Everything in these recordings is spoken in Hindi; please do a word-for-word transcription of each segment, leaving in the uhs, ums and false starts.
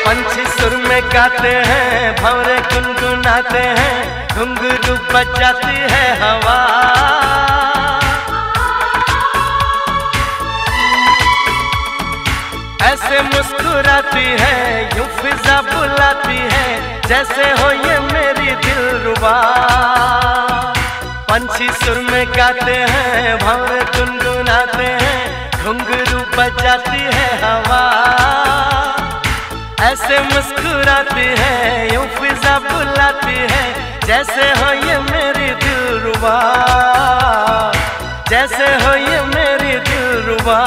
पंछी सुर में गाते हैं, भंवरे गुनगुनाते हैं, घुंघरू बजाती है हवा। ऐसे मुस्कुराती है, यूं फिजा बुलाती है, जैसे हो ये मेरी दिलरुबा। पंछी सुर में गाते हैं, भंवरे गुनगुनाते हैं, घुंघरू बजाती है हवा। ऐसे मुस्कुराती है, यूं फिजा बुलाती है, जैसे हो ये मेरी दिलरुबा, जैसे हो ये मेरी दिलरुबा।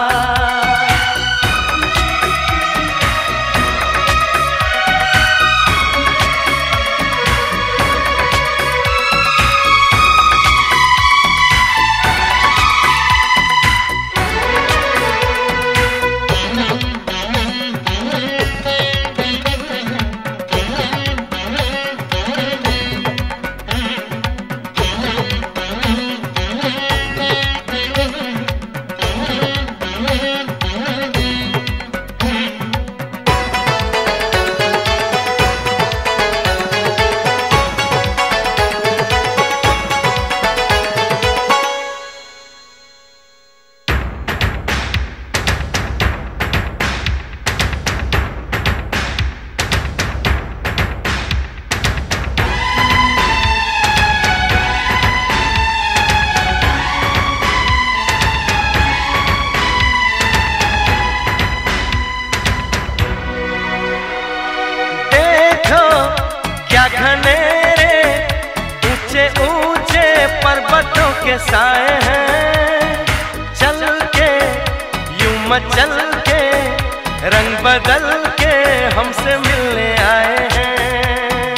घनेरे ऊंचे ऊंचे पर्वतों के साए हैं, चल के यूं मचल के रंग बदल के हमसे मिलने आए हैं।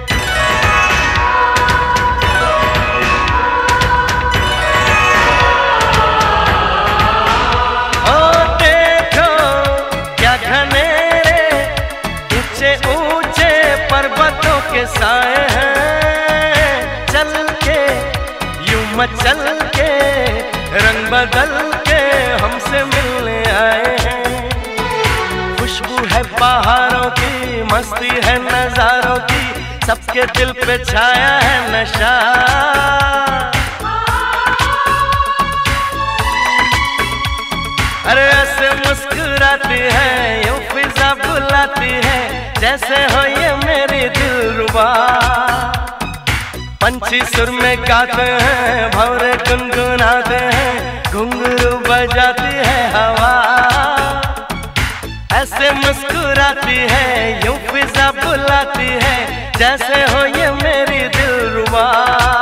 ओ देखो क्या घनेरे ऊंचे ऊंचे पर्वतों के साए हैं, चल के यूं मचल के रंग बदल के हमसे मिलने आए हैं। खुशबू है पहाड़ों की, मस्ती है नजारों की, सबके दिल पे छाया है नशा। अरे ऐसे मुस्कुराती है, यूं फिजा बुलाती है, जैसे हो ये मेरी दिलरुबा। पंछी सुर में गाते हैं, भंवरे गुनगुनाते हैं, घुंघरू बजाती है हवा। ऐसे मुस्कुराती है, यूं फिजा बुलाती है, जैसे हो ये मेरी दिलरुबा।